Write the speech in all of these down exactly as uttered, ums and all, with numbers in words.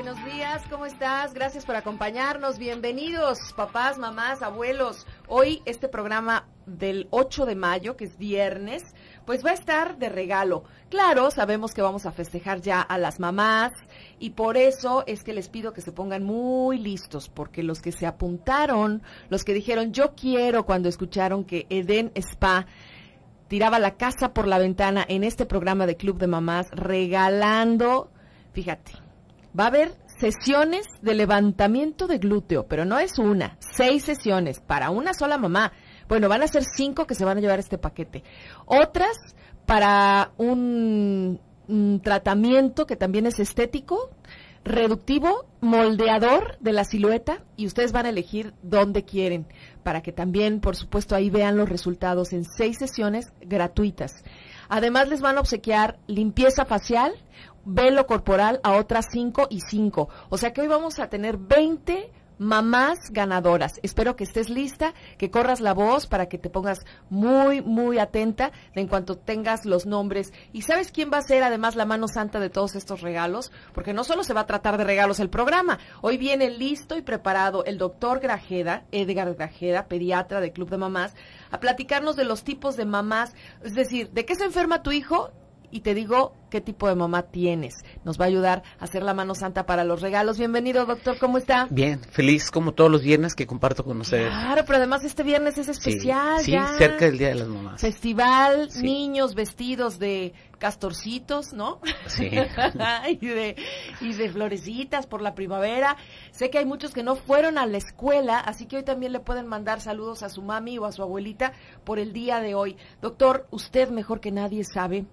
buenos días, ¿cómo estás? Gracias por acompañarnos, bienvenidos papás, mamás, abuelos. Hoy este programa del ocho de mayo, que es viernes, pues va a estar de regalo. Claro, sabemos que vamos a festejar ya a las mamás y por eso es que les pido que se pongan muy listos, porque los que se apuntaron, los que dijeron yo quiero cuando escucharon que Eden Spa tiraba la casa por la ventana en este programa de Club de Mamás, regalando, fíjate, va a haber sesiones de levantamiento de glúteo, pero no es una, seis sesiones para una sola mamá. Bueno, van a ser cinco que se van a llevar este paquete. Otras para un, un tratamiento que también es estético, reductivo, moldeador de la silueta, y ustedes van a elegir dónde quieren, para que también, por supuesto, ahí vean los resultados en seis sesiones gratuitas. Además, les van a obsequiar limpieza facial, velo corporal a otras cinco y cinco. O sea que hoy vamos a tener veinte mamás ganadoras. Espero que estés lista, que corras la voz para que te pongas muy, muy atenta de en cuanto tengas los nombres. ¿Y sabes quién va a ser además la mano santa de todos estos regalos? Porque no solo se va a tratar de regalos el programa. Hoy viene listo y preparado el doctor Grajeda, Edgar Grajeda, pediatra de Club de Mamás, a platicarnos de los tipos de mamás. Es decir, ¿de qué se enferma tu hijo? Y te digo qué tipo de mamá tienes. Nos va a ayudar a hacer la mano santa para los regalos. Bienvenido, doctor, ¿cómo está? Bien, feliz como todos los viernes que comparto con ustedes. Claro, pero además este viernes es especial. Sí, sí, ya. Cerca del Día de las Mamás. Festival, sí. Niños vestidos de castorcitos, ¿no? Sí. y, de, y de florecitas por la primavera. Sé que hay muchos que no fueron a la escuela, así que hoy también le pueden mandar saludos a su mami o a su abuelita por el día de hoy. Doctor, usted mejor que nadie sabe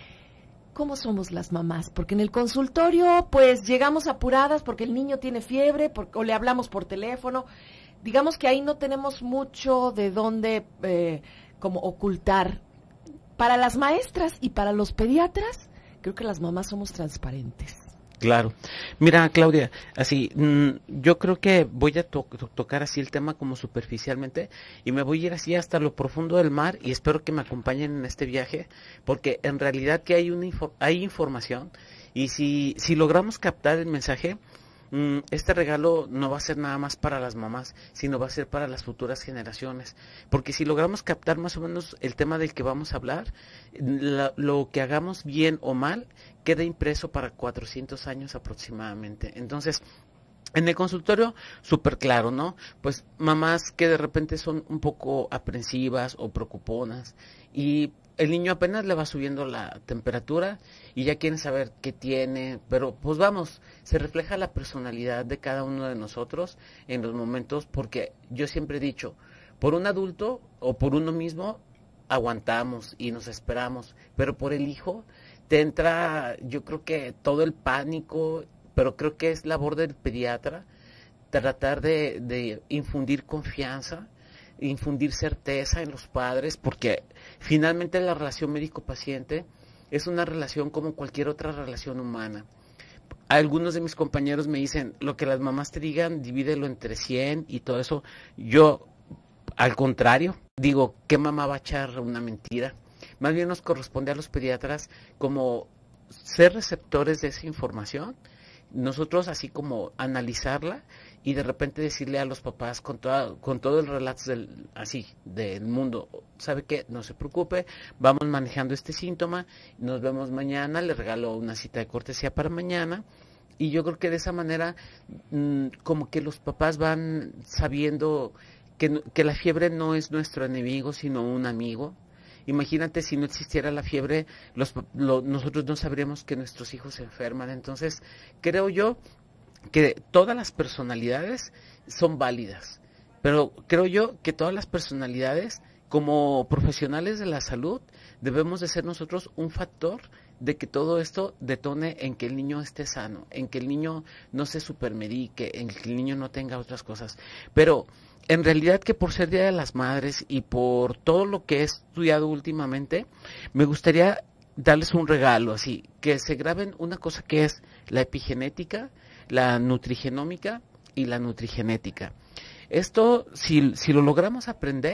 ¿cómo somos las mamás? Porque en el consultorio, pues, llegamos apuradas porque el niño tiene fiebre, porque, o le hablamos por teléfono. Digamos que ahí no tenemos mucho de dónde, eh, como ocultar. Para las maestras y para los pediatras, creo que las mamás somos transparentes. Claro. Mira, Claudia, así, mmm, yo creo que voy a to to tocar así el tema como superficialmente y me voy a ir así hasta lo profundo del mar y espero que me acompañen en este viaje porque en realidad que hay una info hay información y si, si logramos captar el mensaje, mmm, este regalo no va a ser nada más para las mamás, sino va a ser para las futuras generaciones. Porque si logramos captar más o menos el tema del que vamos a hablar, la, lo que hagamos bien o mal, queda impreso para cuatrocientos años aproximadamente. Entonces, en el consultorio, súper claro, ¿no? Pues mamás que de repente son un poco aprensivas o preocuponas y el niño apenas le va subiendo la temperatura y ya quieren saber qué tiene, pero pues vamos, se refleja la personalidad de cada uno de nosotros en los momentos, porque yo siempre he dicho, por un adulto o por uno mismo aguantamos y nos esperamos, pero por el hijo te entra, yo creo que todo el pánico, pero creo que es labor del pediatra tratar de, de infundir confianza, infundir certeza en los padres, porque finalmente la relación médico-paciente es una relación como cualquier otra relación humana. Algunos de mis compañeros me dicen, lo que las mamás te digan, divídelo entre cien y todo eso. Yo, al contrario, digo, ¿qué mamá va a echar una mentira? Más bien nos corresponde a los pediatras como ser receptores de esa información, nosotros así como analizarla y de repente decirle a los papás con toda, con todo el relato del, así del mundo, ¿sabe qué? No se preocupe, vamos manejando este síntoma, nos vemos mañana, le regalo una cita de cortesía para mañana. Y yo creo que de esa manera mmm, como que los papás van sabiendo que, que la fiebre no es nuestro enemigo, sino un amigo. Imagínate si no existiera la fiebre, los, lo, nosotros no sabríamos que nuestros hijos se enferman. Entonces, creo yo que todas las personalidades son válidas, pero creo yo que todas las personalidades, como profesionales de la salud, debemos de ser nosotros un factor de que todo esto detone en que el niño esté sano, en que el niño no se supermedique, en que el niño no tenga otras cosas. Pero en realidad que por ser Día de las Madres y por todo lo que he estudiado últimamente, me gustaría darles un regalo, así, que se graben una cosa que es la epigenética, la nutrigenómica y la nutrigenética. Esto, si, si lo logramos aprender,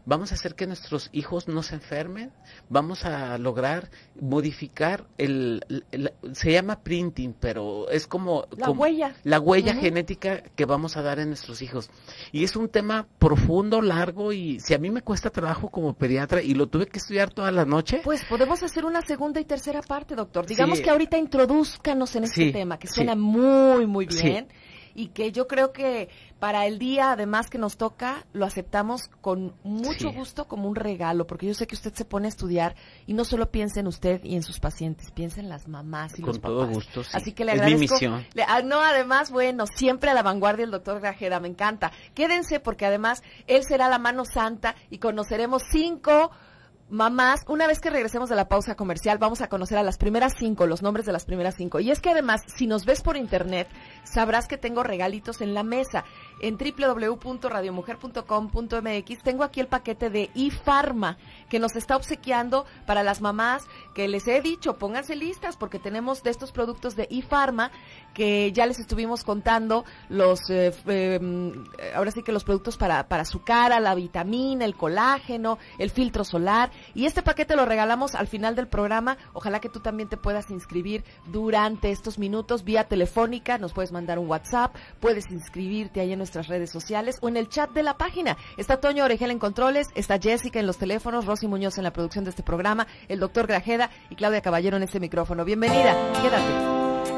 vamos a hacer que nuestros hijos no se enfermen, vamos a lograr modificar el, el, el se llama printing, pero es como la como, huella, la huella uh-huh. genética que vamos a dar en nuestros hijos. Y es un tema profundo, largo, y si a mí me cuesta trabajo como pediatra y lo tuve que estudiar toda la noche. Pues podemos hacer una segunda y tercera parte, doctor. Digamos sí. que ahorita introdúzcanos en este sí, tema, que suena sí. muy, muy bien. Sí. Y que yo creo que para el día, además, que nos toca, lo aceptamos con mucho sí. gusto como un regalo, porque yo sé que usted se pone a estudiar y no solo piensa en usted y en sus pacientes, piensa en las mamás y con los papás. todo gusto, sí. Así que le es agradezco. mi misión. Le, ah, no, además, bueno, siempre a la vanguardia el doctor Grajeda, me encanta. Quédense porque además él será la mano santa y conoceremos cinco mamás. Una vez que regresemos de la pausa comercial, vamos a conocer a las primeras cinco, los nombres de las primeras cinco. Y es que además, si nos ves por internet, sabrás que tengo regalitos en la mesa. En doble u doble u doble u punto radio mujer punto com punto m x tengo aquí el paquete de iPharma, que nos está obsequiando para las mamás, que les he dicho, pónganse listas, porque tenemos de estos productos de iPharma, que ya les estuvimos contando, los eh, eh, ahora sí que los productos para, para su cara, la vitamina, el colágeno, el filtro solar. Y este paquete lo regalamos al final del programa. Ojalá que tú también te puedas inscribir durante estos minutos vía telefónica. Nos puedes mandar un WhatsApp, puedes inscribirte ahí en nuestras redes sociales o en el chat de la página. Está Toño Orejel en controles, está Jessica en los teléfonos, Rosy Muñoz en la producción de este programa, el doctor Grajeda y Claudia Caballero en este micrófono. Bienvenida, quédate.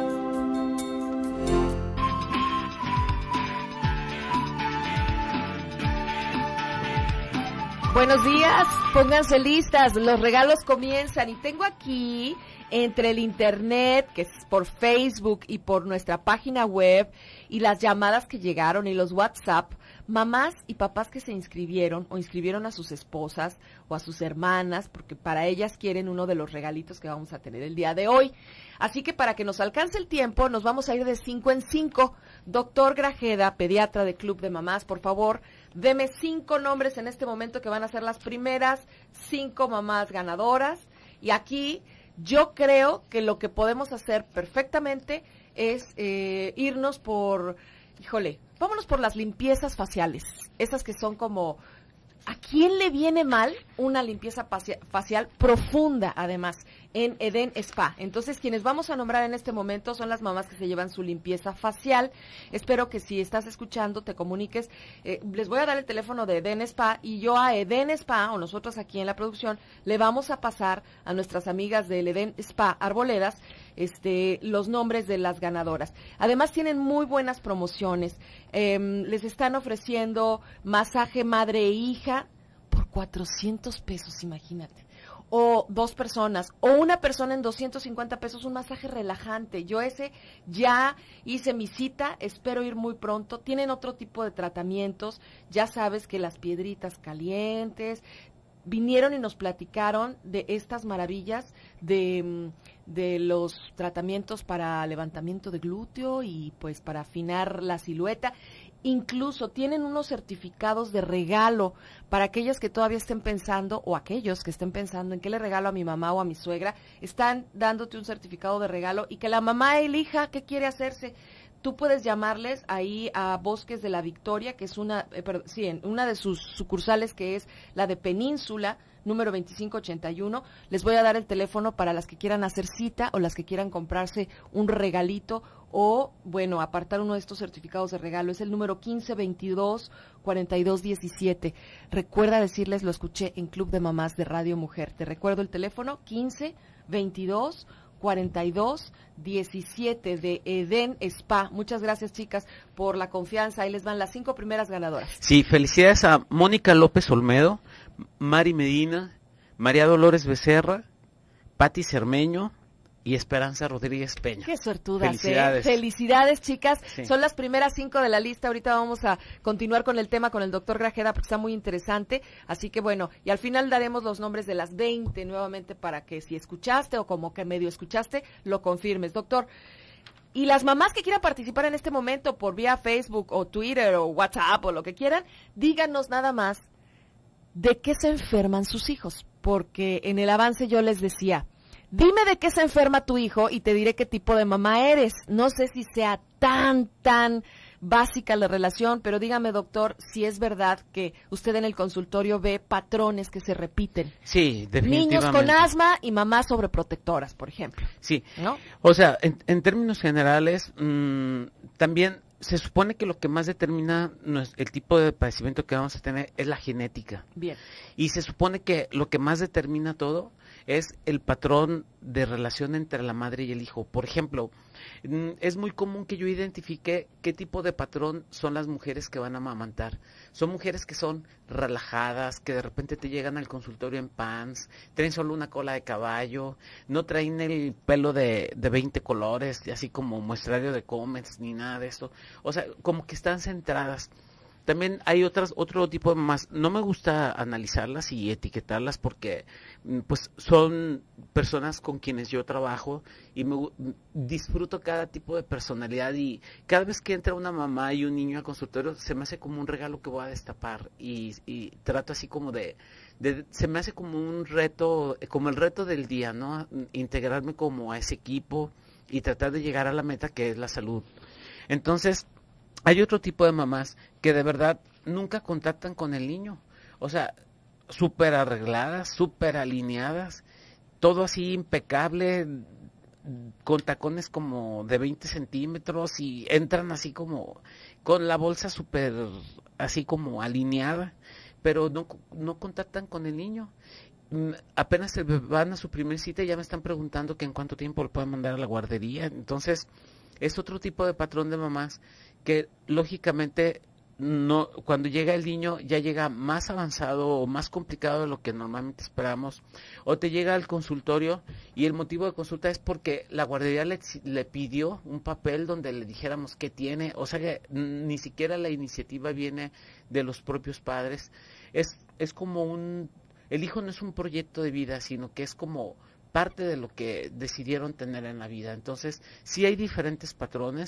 Buenos días, pónganse listas, los regalos comienzan y tengo aquí entre el internet, que es por Facebook y por nuestra página web, y las llamadas que llegaron y los WhatsApp, mamás y papás que se inscribieron o inscribieron a sus esposas o a sus hermanas, porque para ellas quieren uno de los regalitos que vamos a tener el día de hoy. Así que para que nos alcance el tiempo, nos vamos a ir de cinco en cinco. Doctor Grajeda, pediatra de Club de Mamás, por favor, deme cinco nombres en este momento que van a ser las primeras cinco mamás ganadoras. Y aquí yo creo que lo que podemos hacer perfectamente es eh, irnos por, híjole, vámonos por las limpiezas faciales, esas que son como, ¿a quién le viene mal una limpieza facial profunda, además, en Eden Spa? Entonces, quienes vamos a nombrar en este momento son las mamás que se llevan su limpieza facial. Espero que si estás escuchando te comuniques. Eh, les voy a dar el teléfono de Eden Spa y yo a Eden Spa, o nosotros aquí en la producción, le vamos a pasar a nuestras amigas del Eden Spa Arboledas este, los nombres de las ganadoras. Además, tienen muy buenas promociones. Eh, les están ofreciendo masaje madre e hija por cuatrocientos pesos, imagínate. O dos personas, o una persona en doscientos cincuenta pesos, un masaje relajante. Yo ese ya hice mi cita, espero ir muy pronto. Tienen otro tipo de tratamientos, ya sabes que las piedritas calientes. Vinieron y nos platicaron de estas maravillas de, de los tratamientos para levantamiento de glúteo y pues para afinar la silueta. Incluso tienen unos certificados de regalo para aquellas que todavía estén pensando, o aquellos que estén pensando en qué le regalo a mi mamá o a mi suegra. Están dándote un certificado de regalo y que la mamá elija qué quiere hacerse. Tú puedes llamarles ahí a Bosques de la Victoria, que es una, eh, perdón, sí, en una de sus sucursales, que es la de Península, número veinticinco ochenta y uno. Les voy a dar el teléfono para las que quieran hacer cita o las que quieran comprarse un regalito o, bueno, apartar uno de estos certificados de regalo. Es el número quince veintidós cuarenta y dos diecisiete. Recuerda decirles, lo escuché en Club de Mamás de Radio Mujer. Te recuerdo el teléfono quince veintidós cuarenta y dos diecisiete de Eden Spa. Muchas gracias, chicas, por la confianza. Ahí les van las cinco primeras ganadoras. Sí, felicidades a Mónica López Olmedo, Mari Medina, María Dolores Becerra, Pati Cermeño y Esperanza Rodríguez Peña. Qué suertudas, Felicidades. ¿eh? Felicidades, chicas. Sí. Son las primeras cinco de la lista. Ahorita vamos a continuar con el tema con el doctor Grajeda porque está muy interesante. Así que bueno, y al final daremos los nombres de las veinte nuevamente para que si escuchaste o como que medio escuchaste, lo confirmes. Doctor, y las mamás que quieran participar en este momento por vía Facebook o Twitter o WhatsApp o lo que quieran, díganos nada más de qué se enferman sus hijos. Porque en el avance yo les decía, dime de qué se enferma tu hijo y te diré qué tipo de mamá eres. No sé si sea tan, tan básica la relación, pero dígame, doctor, si es verdad que usted en el consultorio ve patrones que se repiten. Sí, definitivamente. Niños con asma y mamás sobreprotectoras, por ejemplo. Sí, ¿no? O sea, en, en términos generales, mmm, también se supone que lo que más determina el tipo de padecimiento que vamos a tener es la genética. Bien. Y se supone que lo que más determina todo es el patrón de relación entre la madre y el hijo. Por ejemplo, es muy común que yo identifique qué tipo de patrón son las mujeres que van a amamantar. Son mujeres que son relajadas, que de repente te llegan al consultorio en pants, traen solo una cola de caballo, no traen el pelo de, de veinte colores, así como muestrario de Comets, ni nada de esto. O sea, como que están centradas. También hay otras, otro tipo de mamás. No me gusta analizarlas y etiquetarlas porque pues son personas con quienes yo trabajo y me disfruto cada tipo de personalidad, y cada vez que entra una mamá y un niño al consultorio se me hace como un regalo que voy a destapar, y, y trato así como de, de, se me hace como un reto, como el reto del día, ¿no? Integrarme como a ese equipo y tratar de llegar a la meta, que es la salud. Entonces, hay otro tipo de mamás que de verdad nunca contactan con el niño. O sea, súper arregladas, súper alineadas, todo así impecable, con tacones como de veinte centímetros, y entran así como con la bolsa súper así como alineada, pero no, no contactan con el niño. Apenas se van a su primer cita y ya me están preguntando que en cuánto tiempo lo pueden mandar a la guardería. Entonces, es otro tipo de patrón de mamás que lógicamente no, cuando llega el niño ya llega más avanzado o más complicado de lo que normalmente esperamos, o te llega al consultorio y el motivo de consulta es porque la guardería le, le pidió un papel donde le dijéramos qué tiene. O sea que ni siquiera la iniciativa viene de los propios padres. Es, es como un, el hijo no es un proyecto de vida, sino que es como parte de lo que decidieron tener en la vida. Entonces, sí hay diferentes patrones.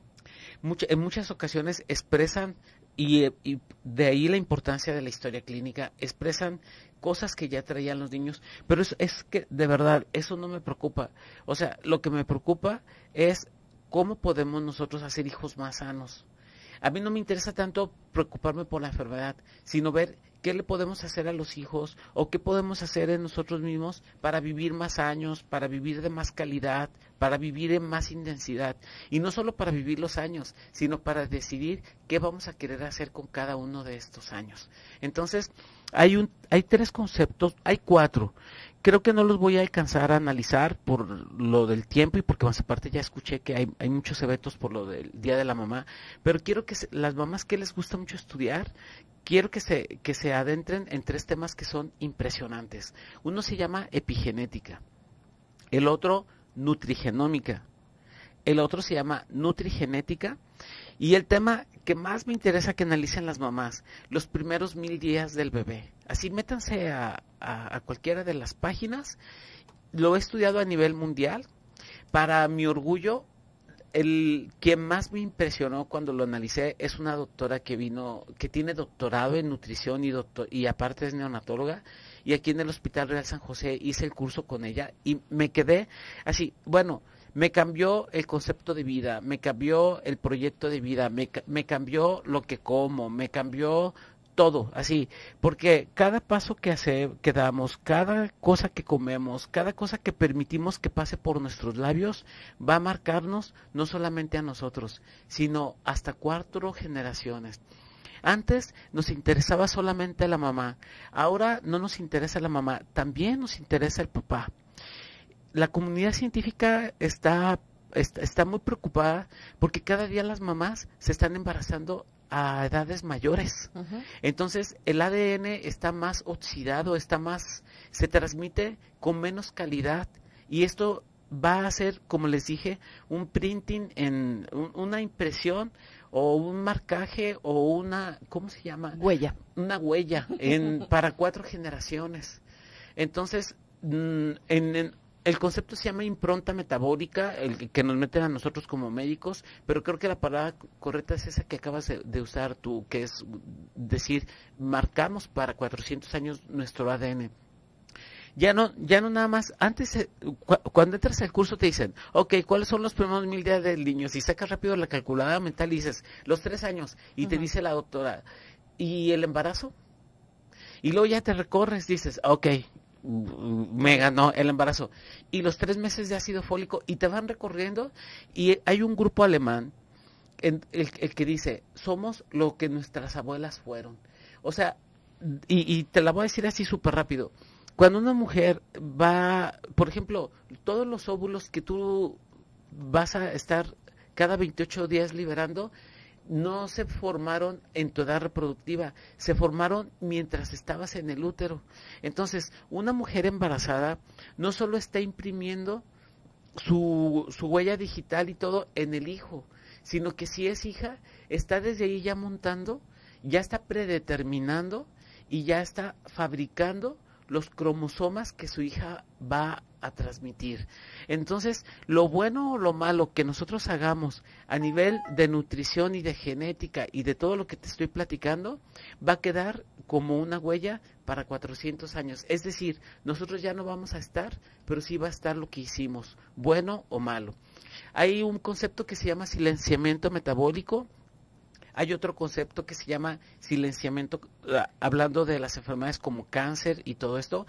Mucha, en muchas ocasiones expresan, y, y de ahí la importancia de la historia clínica, expresan cosas que ya traían los niños, pero es, es que de verdad eso no me preocupa. O sea, lo que me preocupa es cómo podemos nosotros hacer hijos más sanos. A mí no me interesa tanto preocuparme por la enfermedad, sino ver qué le podemos hacer a los hijos o qué podemos hacer en nosotros mismos para vivir más años, para vivir de más calidad, para vivir en más intensidad. Y no solo para vivir los años, sino para decidir qué vamos a querer hacer con cada uno de estos años. Entonces, hay, un, hay tres conceptos, hay cuatro. Creo que no los voy a alcanzar a analizar por lo del tiempo y porque más aparte ya escuché que hay, hay muchos eventos por lo del Día de la Mamá, pero quiero que se, las mamás que les gusta mucho estudiar, quiero que se, que se adentren en tres temas que son impresionantes. Uno se llama epigenética, el otro nutrigenómica, el otro se llama nutrigenética, y el tema que más me interesa que analicen las mamás, los primeros mil días del bebé. Así métanse a, a, a cualquiera de las páginas. Lo he estudiado a nivel mundial. Para mi orgullo, el que más me impresionó cuando lo analicé es una doctora que vino, que tiene doctorado en nutrición y, doctor, y aparte es neonatóloga. Y aquí en el Hospital Real San José hice el curso con ella y me quedé así, bueno, me cambió el concepto de vida, me cambió el proyecto de vida, me, me cambió lo que como, me cambió todo, así, porque cada paso que hace, que damos, cada cosa que comemos, cada cosa que permitimos que pase por nuestros labios, va a marcarnos no solamente a nosotros, sino hasta cuatro generaciones. Antes nos interesaba solamente la mamá, ahora no nos interesa la mamá, también nos interesa el papá. La comunidad científica está, está, está muy preocupada porque cada día las mamás se están embarazando a edades mayores. Uh-huh. Entonces el A D N está más oxidado, está más, se transmite con menos calidad, y esto va a ser, como les dije, un printing, en un, una impresión o un marcaje o una, ¿cómo se llama? Huella. Una huella en para cuatro generaciones. Entonces, en, en el concepto se llama impronta metabólica, el que nos meten a nosotros como médicos, pero creo que la palabra correcta es esa que acabas de, de usar tú, que es decir, marcamos para cuatrocientos años nuestro A D N. ya no, ya no nada más, antes, eh, cu cuando entras al curso te dicen, ok, ¿cuáles son los primeros mil días del niño? Si sacas rápido la calculadora mental y dices, los tres años, y uh-huh. te dice la doctora, ¿y el embarazo? Y luego ya te recorres, dices, ok, me ganó el embarazo. Y los tres meses de ácido fólico, y te van recorriendo, y hay un grupo alemán, en, el, el que dice, somos lo que nuestras abuelas fueron. O sea, y, y te la voy a decir así súper rápido. Cuando una mujer va, por ejemplo, todos los óvulos que tú vas a estar cada veintiocho días liberando, no se formaron en tu edad reproductiva, se formaron mientras estabas en el útero. Entonces, una mujer embarazada no solo está imprimiendo su, su huella digital y todo en el hijo, sino que si es hija, está desde ahí ya montando, ya está predeterminando y ya está fabricando los cromosomas que su hija va a transmitir. Entonces, lo bueno o lo malo que nosotros hagamos a nivel de nutrición y de genética y de todo lo que te estoy platicando, va a quedar como una huella para cuatrocientos años. Es decir, nosotros ya no vamos a estar, pero sí va a estar lo que hicimos, bueno o malo. Hay un concepto que se llama silenciamiento metabólico. Hay otro concepto que se llama silenciamiento, hablando de las enfermedades como cáncer y todo esto.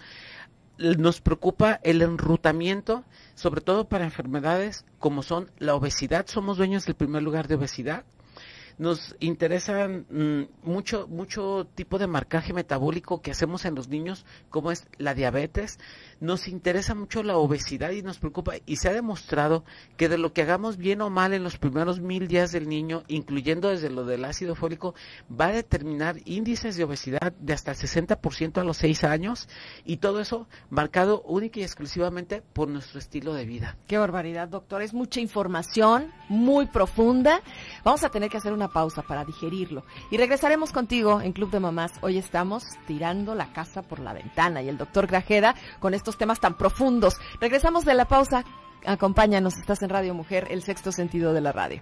Nos preocupa el enrutamiento, sobre todo para enfermedades como son la obesidad. Somos dueños del primer lugar de obesidad. Nos interesa mmm, mucho, mucho tipo de marcaje metabólico que hacemos en los niños, como es la diabetes. Nos interesa mucho la obesidad y nos preocupa, y se ha demostrado que de lo que hagamos bien o mal en los primeros mil días del niño, incluyendo desde lo del ácido fólico, va a determinar índices de obesidad de hasta el sesenta por ciento a los seis años, y todo eso marcado única y exclusivamente por nuestro estilo de vida. Qué barbaridad, doctor. Es mucha información, muy profunda. Vamos a tener que hacer una pausa para digerirlo. Y regresaremos contigo en Club de Mamás. Hoy estamos tirando la casa por la ventana y el doctor Grajeda con estos temas tan profundos. Regresamos de la pausa. Acompáñanos, estás en Radio Mujer, el sexto sentido de la radio.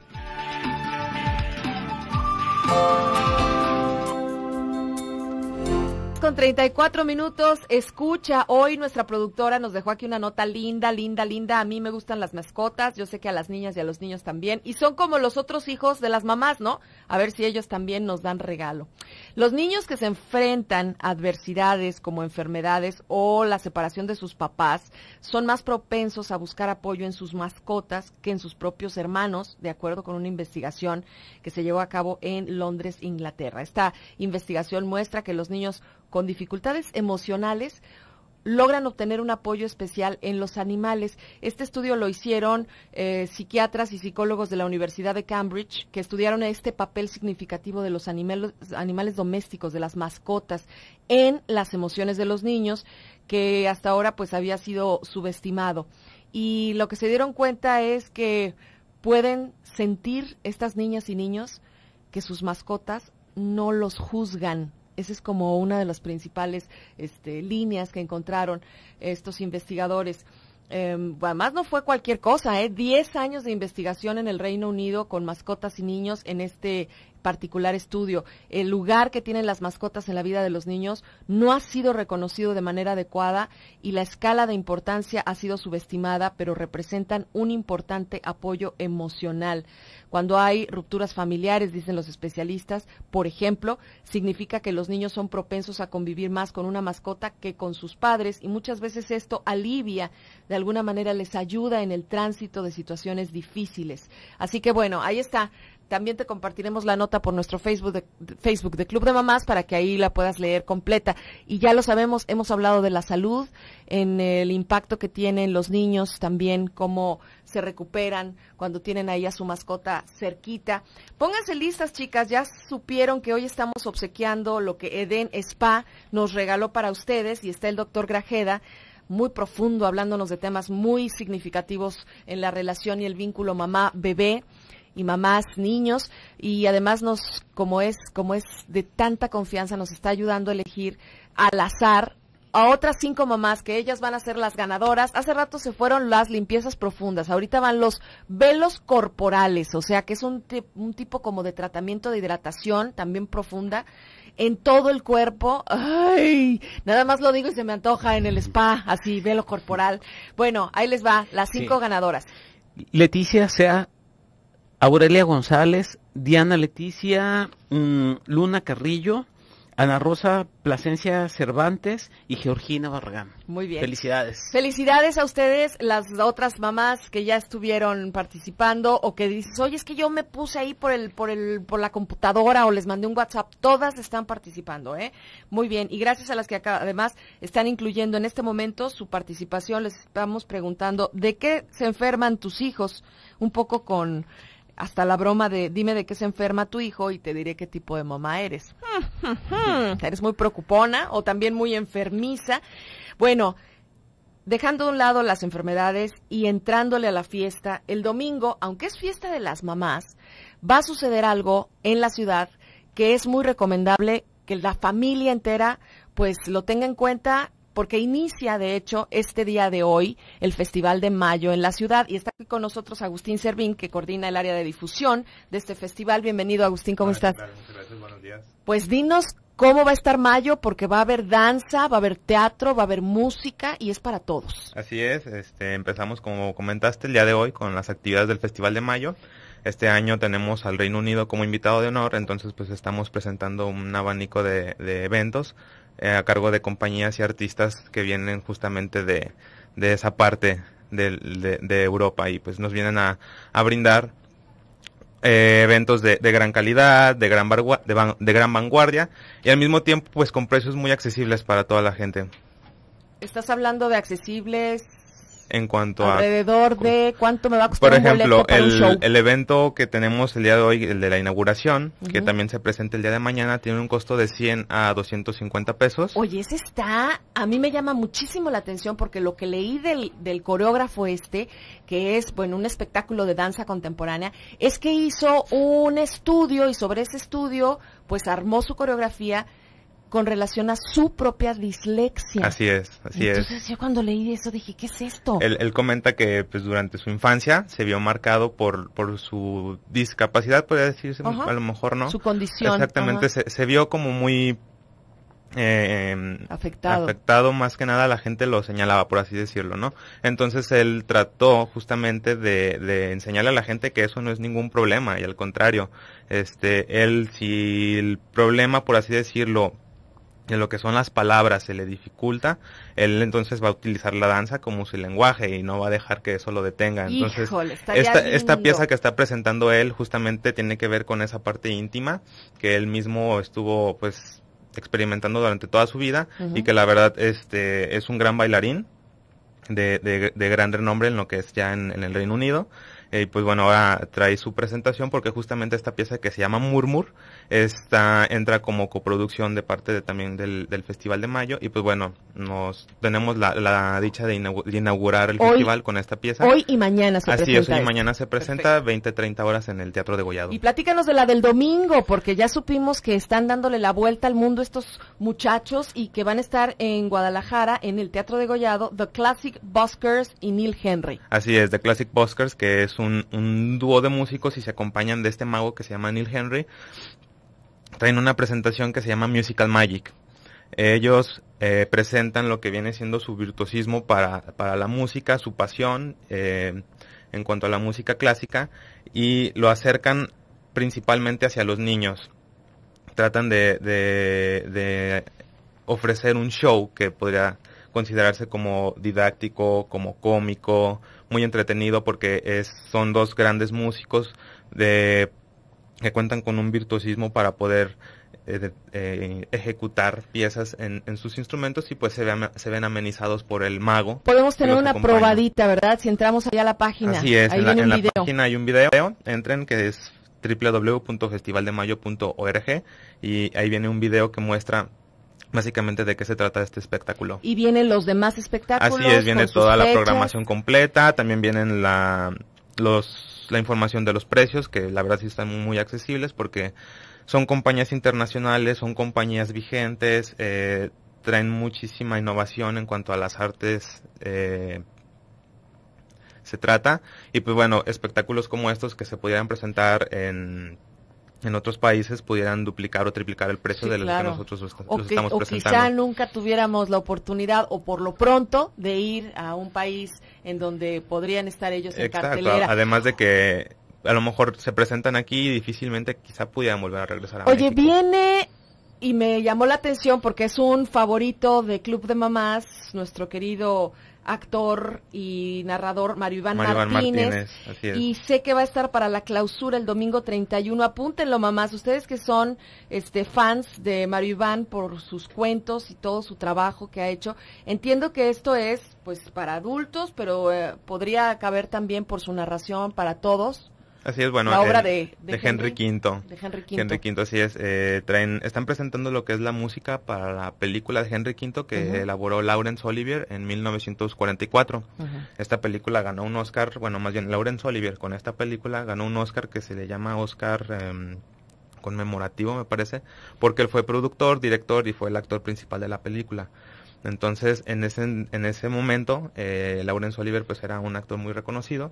Con treinta y cuatro minutos, escucha, hoy nuestra productora nos dejó aquí una nota linda, linda, linda. A mí me gustan las mascotas, yo sé que a las niñas y a los niños también, y son como los otros hijos de las mamás, ¿no? A ver si ellos también nos dan regalo. Los niños que se enfrentan a adversidades como enfermedades o la separación de sus papás son más propensos a buscar apoyo en sus mascotas que en sus propios hermanos, de acuerdo con una investigación que se llevó a cabo en Londres, Inglaterra. Esta investigación muestra que los niños con dificultades emocionales logran obtener un apoyo especial en los animales. Este estudio lo hicieron eh, psiquiatras y psicólogos de la Universidad de Cambridge, que estudiaron este papel significativo de los animales, animales domésticos, de las mascotas, en las emociones de los niños, que hasta ahora pues había sido subestimado. Y lo que se dieron cuenta es que pueden sentir estas niñas y niños que sus mascotas no los juzgan. Esa es como una de las principales este, líneas que encontraron estos investigadores. Eh, además no fue cualquier cosa, ¿eh? Diez años de investigación en el Reino Unido con mascotas y niños en este particular estudio. El lugar que tienen las mascotas en la vida de los niños no ha sido reconocido de manera adecuada y la escala de importancia ha sido subestimada, pero representan un importante apoyo emocional. Cuando hay rupturas familiares, dicen los especialistas, por ejemplo, significa que los niños son propensos a convivir más con una mascota que con sus padres, y muchas veces esto alivia, de alguna manera les ayuda en el tránsito de situaciones difíciles. Así que bueno, ahí está. También te compartiremos la nota por nuestro Facebook de, Facebook de Club de Mamás para que ahí la puedas leer completa. Y ya lo sabemos, hemos hablado de la salud, en el impacto que tienen los niños también, cómo se recuperan cuando tienen ahí a su mascota cerquita. Pónganse listas, chicas, ya supieron que hoy estamos obsequiando lo que Eden Spa nos regaló para ustedes, y está el doctor Grajeda, muy profundo, hablándonos de temas muy significativos en la relación y el vínculo mamá-bebé y mamás, niños, y además nos, como es, como es de tanta confianza, nos está ayudando a elegir al azar a otras cinco mamás, que ellas van a ser las ganadoras. Hace rato se fueron las limpiezas profundas, ahorita van los velos corporales, o sea que es un, un tipo como de tratamiento de hidratación también profunda. en todo el cuerpo. Ay, nada más lo digo y se me antoja en el spa, así, velo corporal. Bueno, ahí les va, las cinco sí. ganadoras. Leticia Sea, Aurelia González, Diana Leticia, mmm, Luna Carrillo, Ana Rosa Plasencia Cervantes y Georgina Barragán. Muy bien. Felicidades. Felicidades a ustedes, las otras mamás que ya estuvieron participando o que dices, oye, es que yo me puse ahí por el, por el, por la computadora o les mandé un WhatsApp. Todas están participando, ¿eh? Muy bien. Y gracias a las que acá, además están incluyendo en este momento su participación. Les estamos preguntando, ¿de qué se enferman tus hijos? Un poco con... hasta la broma de dime de qué se enferma tu hijo y te diré qué tipo de mamá eres. ¿Eres muy preocupona o también muy enfermiza? Bueno, dejando a un lado las enfermedades y entrándole a la fiesta, el domingo, aunque es fiesta de las mamás, va a suceder algo en la ciudad que es muy recomendable que la familia entera pues lo tenga en cuenta, porque inicia, de hecho, este día de hoy, el Festival de Mayo en la ciudad. Y está aquí con nosotros Agustín Servín, que coordina el área de difusión de este festival. Bienvenido, Agustín, ¿cómo Hola, estás? ¿qué tal? Muchas gracias, buenos días. Pues dinos cómo va a estar Mayo, porque va a haber danza, va a haber teatro, va a haber música y es para todos. Así es, este, empezamos, como comentaste, el día de hoy con las actividades del Festival de Mayo. Este año tenemos al Reino Unido como invitado de honor, entonces pues estamos presentando un abanico de, de eventos eh, a cargo de compañías y artistas que vienen justamente de, de esa parte de, de, de Europa y pues nos vienen a, a brindar eh, eventos de, de gran calidad, de gran, bargua, de, van, de gran vanguardia y al mismo tiempo pues con precios muy accesibles para toda la gente. ¿Estás hablando de accesibles? En cuanto alrededor a... de cuánto me va a costar por un ejemplo, boleto para el, un show. el evento que tenemos el día de hoy, el de la inauguración, uh-huh. que también se presenta el día de mañana, tiene un costo de cien a doscientos cincuenta pesos. Oye, ese está, a mí me llama muchísimo la atención porque lo que leí del, del coreógrafo este, que es, bueno, un espectáculo de danza contemporánea, es que hizo un estudio y sobre ese estudio, pues armó su coreografía con relación a su propia dislexia. Así es, así Entonces, es. Entonces yo cuando leí eso dije, ¿qué es esto? Él, él comenta que pues durante su infancia se vio marcado por por su discapacidad, podría decirse, uh-huh. a lo mejor no. Su condición. Exactamente, uh-huh. se, se vio como muy eh, afectado. afectado, más que nada la gente lo señalaba, por así decirlo, ¿no? Entonces él trató justamente de, de enseñarle a la gente que eso no es ningún problema y al contrario, este, él si el problema, por así decirlo, en lo que son las palabras se le dificulta, él entonces va a utilizar la danza como su lenguaje y no va a dejar que eso lo detenga. Entonces, Híjole, esta, esta pieza que está presentando él justamente tiene que ver con esa parte íntima que él mismo estuvo pues experimentando durante toda su vida uh-huh. y que la verdad este es un gran bailarín de, de, de gran renombre en lo que es ya en, en el Reino Unido. Y eh, pues bueno, ahora trae su presentación porque justamente esta pieza que se llama Murmur está, entra como coproducción de parte de, también del, del Festival de Mayo y pues bueno, nos tenemos la, la dicha de, inaugu- de inaugurar el hoy, festival con esta pieza. Hoy y mañana se Así presenta. Así es, hoy y mañana se presenta veinte a treinta horas en el Teatro Degollado. Y platícanos de la del domingo, porque ya supimos que están dándole la vuelta al mundo estos muchachos y que van a estar en Guadalajara en el Teatro Degollado, The Classic Buskers y Neil Henry. Así es, The Classic Buskers, que es Un, un dúo de músicos y se acompañan de este mago que se llama Neil Henry. Traen una presentación que se llama Musical Magic. Ellos eh, presentan lo que viene siendo su virtuosismo para, para la música, su pasión eh, en cuanto a la música clásica y lo acercan principalmente hacia los niños. Tratan de, de, de ofrecer un show que podría considerarse como didáctico, como cómico, muy entretenido porque es, son dos grandes músicos de, que cuentan con un virtuosismo para poder eh, de, eh, ejecutar piezas en, en sus instrumentos y pues se ven, se ven amenizados por el mago. Podemos tener una acompaña. probadita, ¿verdad? Si entramos allá a la página. Así es, ahí en, la, en la video. página hay un video, entren que es doble u doble u doble u punto festival de mayo punto org y ahí viene un video que muestra básicamente de qué se trata este espectáculo. Y vienen los demás espectáculos. Así es, viene toda la fechas. programación completa, también vienen la los la información de los precios, que la verdad sí están muy, muy accesibles porque son compañías internacionales, son compañías vigentes, eh, traen muchísima innovación en cuanto a las artes eh, se trata, y pues bueno, espectáculos como estos que se pudieran presentar en en otros países pudieran duplicar o triplicar el precio Sí, de los claro. que nosotros los, O, los que- estamos o presentando. quizá nunca tuviéramos la oportunidad, o por lo pronto, de ir a un país en donde podrían estar ellos en Exacto, cartelera. además de que a lo mejor se presentan aquí y difícilmente quizá pudieran volver a regresar a Oye, México. viene, y me llamó la atención porque es un favorito de Club de Mamás, nuestro querido actor y narrador Mario Iván Mario Iván Martínez, Martínez, así es. y sé que va a estar para la clausura el domingo treinta y uno. Apúntenlo, mamás, ustedes que son este fans de Mario Iván por sus cuentos y todo su trabajo que ha hecho. Entiendo que esto es pues para adultos, pero eh, podría caber también por su narración para todos. Así es, bueno, La obra el- de- de Henry Henry. Quinto. De Henry Quinto. Henry Quinto, así es. Eh, traen, están presentando lo que es la música para la película de Henry Quinto que Ujú. elaboró Laurence Olivier en mil novecientos cuarenta y cuatro. Ujú. Esta película ganó un Oscar, bueno, más bien Laurence Olivier con esta película ganó un Oscar que se le llama Oscar eh, conmemorativo, me parece, porque él fue productor, director y fue el actor principal de la película. Entonces, en ese en ese momento, eh, Laurence Olivier pues era un actor muy reconocido.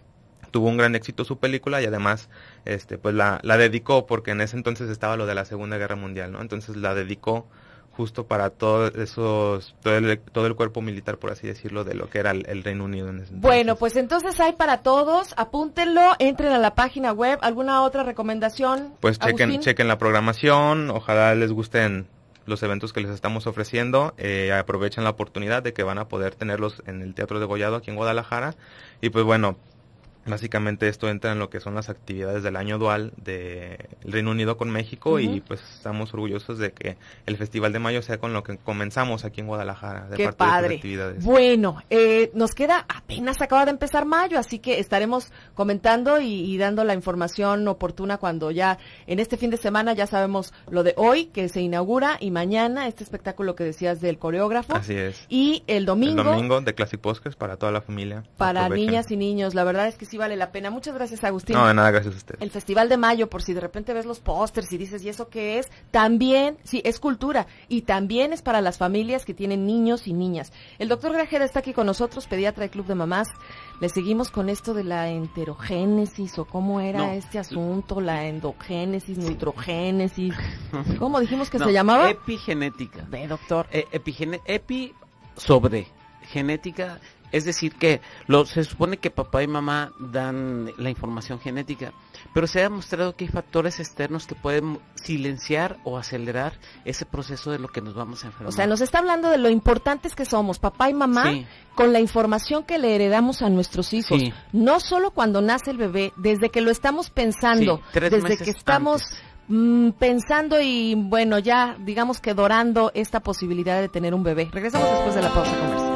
Tuvo un gran éxito su película y además este pues la, la dedicó porque en ese entonces estaba lo de la Segunda Guerra Mundial, ¿no? Entonces la dedicó justo para todos esos todo el, todo el cuerpo militar, por así decirlo, de lo que era el, el Reino Unido en ese entonces. Bueno, pues entonces hay para todos, apúntenlo, entren a la página web. ¿Alguna otra recomendación? Pues chequen, Agustín? chequen la programación, ojalá les gusten los eventos que les estamos ofreciendo, eh, aprovechen la oportunidad de que van a poder tenerlos en el Teatro de Gollado aquí en Guadalajara y pues bueno, básicamente esto entra en lo que son las actividades del año dual del Reino Unido con México. Ujú. Y pues estamos orgullosos de que el Festival de Mayo sea con lo que comenzamos aquí en Guadalajara, de Qué parte de padre. estas actividades. Bueno, eh, nos queda, apenas acaba de empezar mayo, así que estaremos comentando y, y dando la información oportuna cuando ya, en este fin de semana, ya sabemos lo de hoy, que se inaugura, y mañana este espectáculo que decías del coreógrafo. Así es. Y el domingo, El domingo de Classic Postcards para toda la familia. para Aprovechen. niñas y niños. La verdad es que sí vale la pena. Muchas gracias, Agustín. No, de nada, gracias a ustedes. El Festival de Mayo, por si de repente ves los pósters y dices, ¿y eso qué es? También, sí, es cultura y también es para las familias que tienen niños y niñas. El doctor Grajeda está aquí con nosotros, pediatra del Club de Mamás. Le seguimos con esto de la enterogénesis o cómo era No. este asunto, la endogénesis, nitrogénesis. ¿Cómo dijimos que No, se llamaba? Epigenética. Ve, doctor. Eh, epigene- epi sobre genética, es decir que lo, se supone que papá y mamá dan la información genética, pero se ha demostrado que hay factores externos que pueden silenciar o acelerar ese proceso de lo que nos vamos a enfermar. O sea, nos está hablando de lo importantes que somos, papá y mamá, Sí. con la información que le heredamos a nuestros hijos. Sí. No solo cuando nace el bebé, desde que lo estamos pensando, Sí, tres desde meses que estamos antes. mm, pensando y, bueno, ya digamos que dorando esta posibilidad de tener un bebé. Regresamos después de la pausa comercial.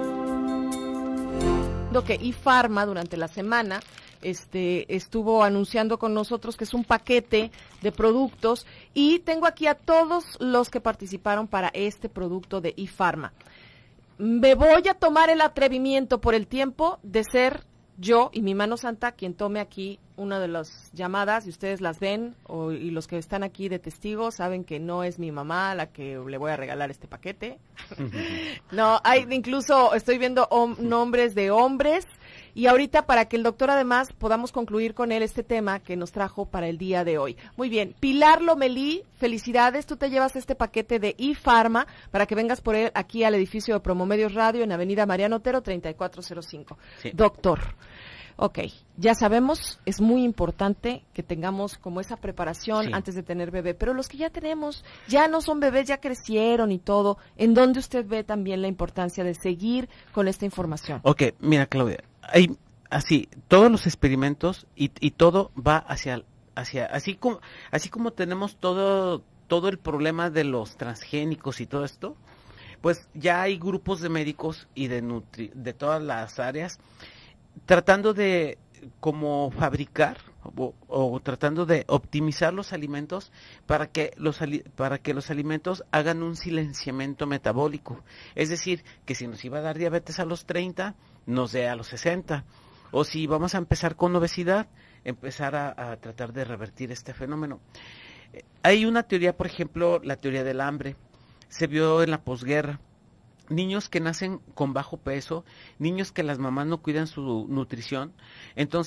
Que iPharma durante la semana este estuvo anunciando con nosotros que es un paquete de productos y tengo aquí a todos los que participaron para este producto de iPharma. Me voy a tomar el atrevimiento por el tiempo de ser yo y mi mano santa quien tome aquí una de las llamadas y ustedes las ven o, y los que están aquí de testigos saben que no es mi mamá la que le voy a regalar este paquete. No, hay incluso estoy viendo hom- nombres de hombres y ahorita para que el doctor además podamos concluir con él este tema que nos trajo para el día de hoy. Muy bien, Pilar Lomelí, felicidades, tú te llevas este paquete de iPharma para que vengas por él aquí al edificio de Promomedios Radio en Avenida Mariano Otero treinta y cuatro cero cinco. Sí. Doctor, ok, ya sabemos, es muy importante que tengamos como esa preparación Sí. antes de tener bebé, pero los que ya tenemos, ya no son bebés, ya crecieron y todo, ¿en dónde usted ve también la importancia de seguir con esta información? Ok, mira Claudia, hay así, todos los experimentos y, y todo va hacia, hacia, así como, así como tenemos todo, todo el problema de los transgénicos y todo esto, pues ya hay grupos de médicos y de nutri, de todas las áreas tratando de como fabricar o, o tratando de optimizar los alimentos para que los ali- para que los alimentos hagan un silenciamiento metabólico, es decir, que si nos iba a dar diabetes a los treinta, nos dé a los sesenta, o si vamos a empezar con obesidad, empezar a, a tratar de revertir este fenómeno. Eh, Hay una teoría, por ejemplo, la teoría del hambre, se vio en la posguerra. Niños que nacen con bajo peso, niños que las mamás no cuidan su nutrición, entonces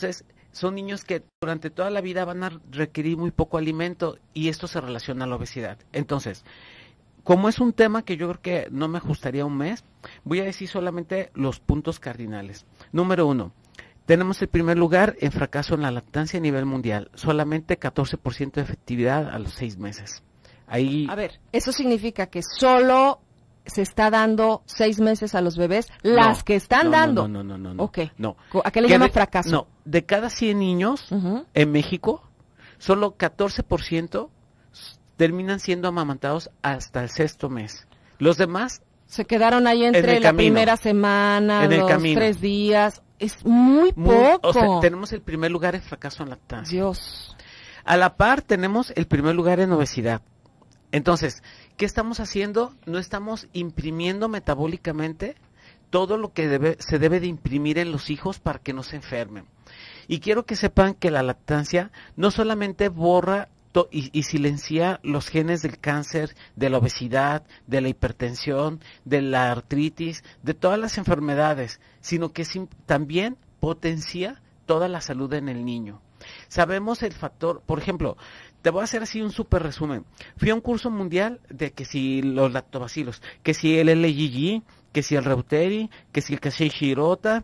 son niños que durante toda la vida van a requerir muy poco alimento y esto se relaciona a la obesidad. Entonces, como es un tema que yo creo que no me ajustaría un mes, voy a decir solamente los puntos cardinales. Número uno, tenemos el primer lugar en fracaso en la lactancia a nivel mundial, solamente catorce por ciento de efectividad a los seis meses. Ahí... A ver, eso significa que solo se está dando seis meses a los bebés, las no, que están no, dando. No, no, no, no, no. Ok. No. ¿A qué le Que llama de, fracaso? No, de cada cien niños uh-huh. en México, solo catorce por ciento terminan siendo amamantados hasta el sexto mes. Los demás se quedaron ahí entre en la camino, primera semana, en los camino. tres días. Es muy, muy poco. O sea, tenemos el primer lugar en fracaso en lactancia. Dios. A la par tenemos el primer lugar en obesidad. Entonces, ¿qué estamos haciendo? No estamos imprimiendo metabólicamente todo lo que debe, se debe de imprimir en los hijos para que no se enfermen. Y quiero que sepan que la lactancia no solamente borra to- y, y silencia los genes del cáncer, de la obesidad, de la hipertensión, de la artritis, de todas las enfermedades, sino que sim- también potencia toda la salud en el niño. Sabemos el factor, por ejemplo, te voy a hacer así un súper resumen. Fui a un curso mundial de que si los lactobacilos, que si el L G G, que si el Reuteri, que si el Kasei Shirota,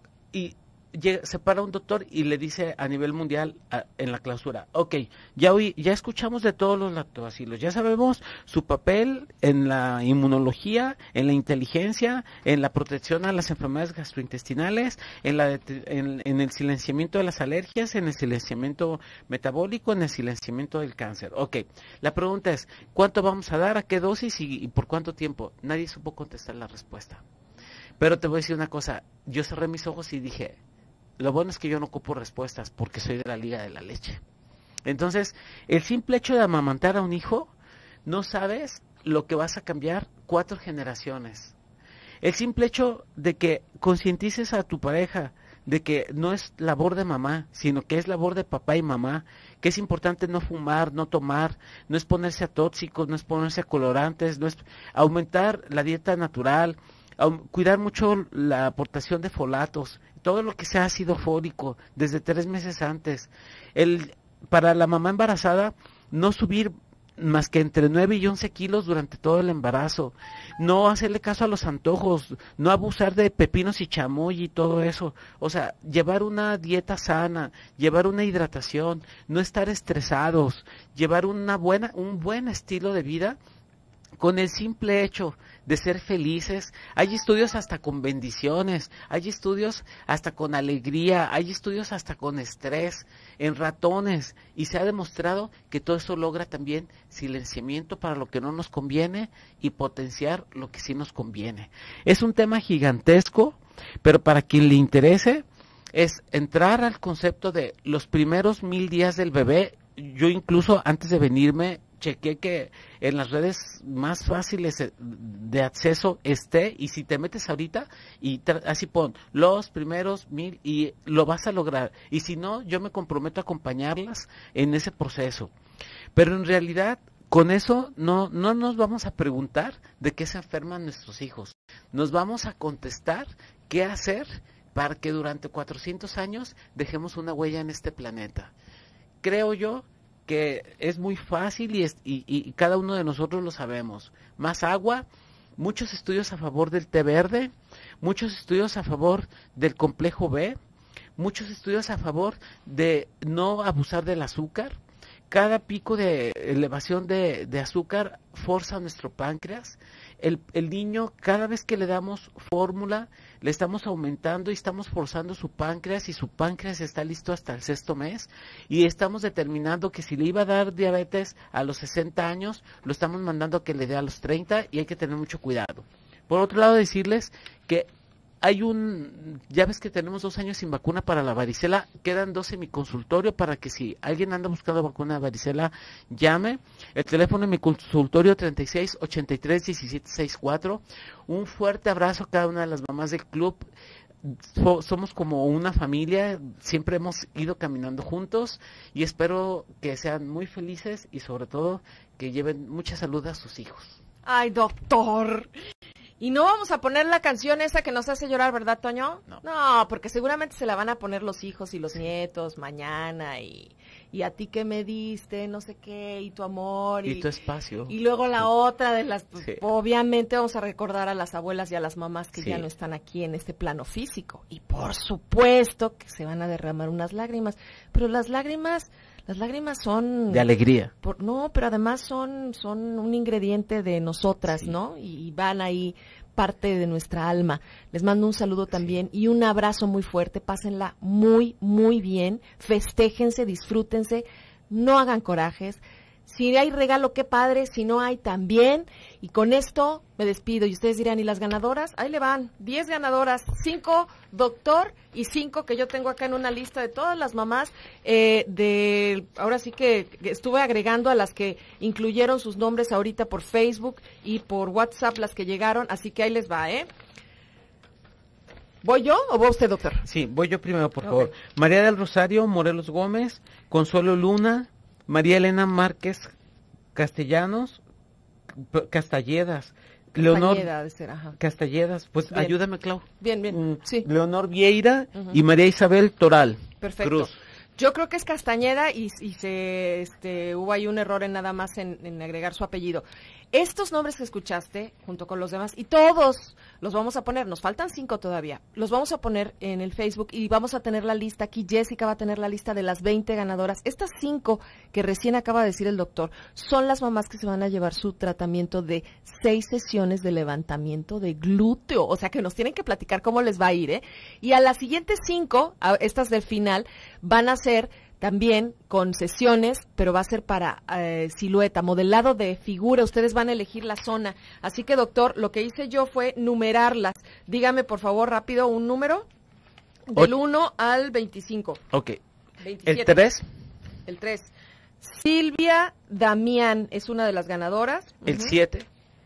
y llega, se para un doctor y le dice a nivel mundial a, en la clausura, ok, ya hoy ya escuchamos de todos los lactobacilos, ya sabemos su papel en la inmunología, en la inteligencia, en la protección a las enfermedades gastrointestinales, en la en, en el silenciamiento de las alergias, en el silenciamiento metabólico, en el silenciamiento del cáncer. Ok, la pregunta es, ¿cuánto vamos a dar, a qué dosis y, y por cuánto tiempo? Nadie supo contestar la respuesta. Pero te voy a decir una cosa, yo cerré mis ojos y dije, lo bueno es que yo no ocupo respuestas porque soy de la Liga de la Leche. Entonces, el simple hecho de amamantar a un hijo, no sabes lo que vas a cambiar cuatro generaciones. El simple hecho de que concientices a tu pareja de que no es labor de mamá, sino que es labor de papá y mamá, que es importante no fumar, no tomar, no es ponerse a tóxicos, no es ponerse a colorantes, no es aumentar la dieta natural, cuidar mucho la aportación de folatos, todo lo que sea ácido fólico desde tres meses antes. El, para la mamá embarazada, no subir más que entre nueve y once kilos durante todo el embarazo, no hacerle caso a los antojos, no abusar de pepinos y chamoy y todo eso, o sea, llevar una dieta sana, llevar una hidratación, no estar estresados, llevar una buena, un buen estilo de vida. Con el simple hecho de ser felices, hay estudios hasta con bendiciones, hay estudios hasta con alegría, hay estudios hasta con estrés en ratones y se ha demostrado que todo eso logra también silenciamiento para lo que no nos conviene y potenciar lo que sí nos conviene. Es un tema gigantesco, pero para quien le interese es entrar al concepto de los primeros mil días del bebé. Yo incluso antes de venirme chequé que en las redes más fáciles de acceso esté, y si te metes ahorita y así pon los primeros mil y lo vas a lograr, y si no, yo me comprometo a acompañarlas en ese proceso. Pero en realidad con eso no, no nos vamos a preguntar de qué se enferman nuestros hijos, nos vamos a contestar qué hacer para que durante cuatrocientos años dejemos una huella en este planeta. Creo yo que es muy fácil y, es, y, y cada uno de nosotros lo sabemos. Más agua, muchos estudios a favor del té verde, muchos estudios a favor del complejo B, muchos estudios a favor de no abusar del azúcar. Cada pico de elevación de, de azúcar forza nuestro páncreas. El, el niño, cada vez que le damos fórmula, le estamos aumentando y estamos forzando su páncreas, y su páncreas está listo hasta el sexto mes, y estamos determinando que si le iba a dar diabetes a los sesenta años, lo estamos mandando a que le dé a los treinta, y hay que tener mucho cuidado. Por otro lado, decirles que hay un, ya ves que tenemos dos años sin vacuna para la varicela, quedan dos en mi consultorio para que si alguien anda buscando vacuna de varicela, llame. El teléfono en mi consultorio treinta y seis, ochenta y tres, diecisiete sesenta y cuatro. Un fuerte abrazo a cada una de las mamás del club. So, somos como una familia, siempre hemos ido caminando juntos y espero que sean muy felices y sobre todo que lleven mucha salud a sus hijos. Ay, doctor. Y no vamos a poner la canción esa que nos hace llorar, ¿verdad, Toño? No. No, porque seguramente se la van a poner los hijos y los nietos mañana y, y a ti que me diste, no sé qué, y tu amor. Y, y tu espacio. Y luego la otra de las... Sí. Obviamente vamos a recordar a las abuelas y a las mamás que Sí. ya no están aquí en este plano físico. Y por supuesto que se van a derramar unas lágrimas. Pero las lágrimas, las lágrimas son... De alegría. Por, no, pero además son, son un ingrediente de nosotras, Sí. ¿no? Y, y van ahí parte de nuestra alma. Les mando un saludo también y un abrazo muy fuerte. Pásenla muy, muy bien. Festéjense, disfrútense. No hagan corajes. Si hay regalo, qué padre. Si no hay, también. Y con esto me despido. Y ustedes dirán, ¿y las ganadoras? Ahí le van. Diez ganadoras. Cinco doctor y cinco que yo tengo acá en una lista de todas las mamás. Eh, de ahora sí que estuve agregando a las que incluyeron sus nombres ahorita por Facebook y por WhatsApp las que llegaron. Así que ahí les va, ¿eh? ¿Voy yo o va usted, doctor? Sí, voy yo primero, por Ok. favor. María del Rosario Morelos Gómez, Consuelo Luna, María Elena Márquez Castellanos, P- Castelledas, Leonor Castañeda, de ser, ajá. Castelledas, pues Bien. ayúdame, Clau. Bien, bien, Mm, sí. Leonor Vieira Ujú. y María Isabel Toral. Perfecto. Cruz. Yo creo que es Castañeda y, y se, este, hubo ahí un error en nada más en, en agregar su apellido. Estos nombres que escuchaste, junto con los demás, y todos los vamos a poner, nos faltan cinco todavía, los vamos a poner en el Facebook y vamos a tener la lista, aquí Jessica va a tener la lista de las veinte ganadoras. Estas cinco que recién acaba de decir el doctor, son las mamás que se van a llevar su tratamiento de seis sesiones de levantamiento de glúteo, o sea que nos tienen que platicar cómo les va a ir, ¿eh? Y a las siguientes cinco, a estas del final, van a ser también con sesiones, pero va a ser para eh, silueta, modelado de figura. Ustedes van a elegir la zona. Así que, doctor, lo que hice yo fue numerarlas. Dígame, por favor, rápido, un número del uno al veinticinco. Ok. veintisiete. El tres, El tres. Silvia Damián es una de las ganadoras. el Ujú. siete,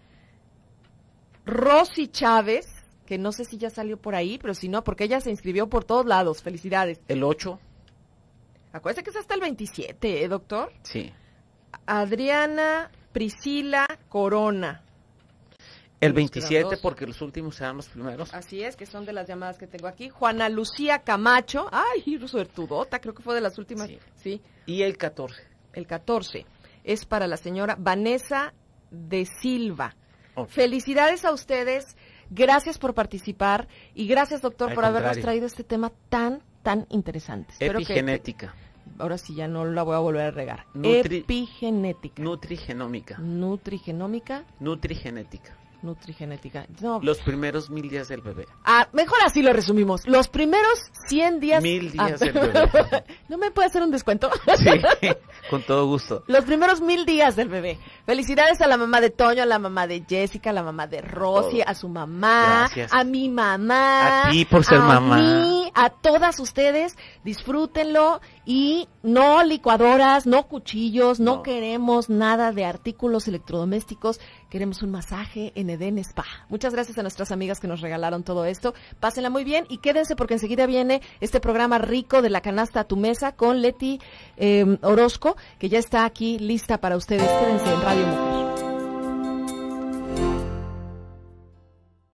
Rosy Chávez, que no sé si ya salió por ahí, pero si no, porque ella se inscribió por todos lados. Felicidades. el ocho, Acuérdate que es hasta el veintisiete, ¿eh, doctor? sí. Adriana Priscila Corona. El Nos veintisiete, quedan dos. porque los últimos serán los primeros. Así es, que son de las llamadas que tengo aquí. Juana Lucía Camacho. Ay, suertudota, creo que fue de las últimas. Sí. Sí. Y el catorce. El catorce. Es para la señora Vanessa de Silva. Ok. Felicidades a ustedes. Gracias por participar. Y gracias, doctor, Al por habernos contrario. traído este tema tan, tan interesante. Espero que- Epigenética, ahora sí ya no la voy a volver a regar. Nutri- Epigenética. nutrigenómica, Nutrigenómica. nutrigenética. Nutrigenética. No. Los primeros mil días del bebé. Ah, mejor así lo resumimos. Los primeros cien días. Mil días Ah. del bebé. ¿No me puede hacer un descuento? Sí, con todo gusto. Los primeros mil días del bebé. Felicidades a la mamá de Toño, a la mamá de Jessica, a la mamá de Rosy, Todo. a su mamá, Gracias. a mi mamá. A ti por ser a mamá. mí, a todas ustedes. Disfrútenlo y no licuadoras, no cuchillos, no, No. queremos nada de artículos electrodomésticos. Queremos un masaje en Eden Spa. Muchas gracias a nuestras amigas que nos regalaron todo esto. Pásenla muy bien y quédense porque enseguida viene este programa rico de la canasta a tu mesa con Leti eh, Orozco, que ya está aquí lista para ustedes. Quédense en Radio Mujer.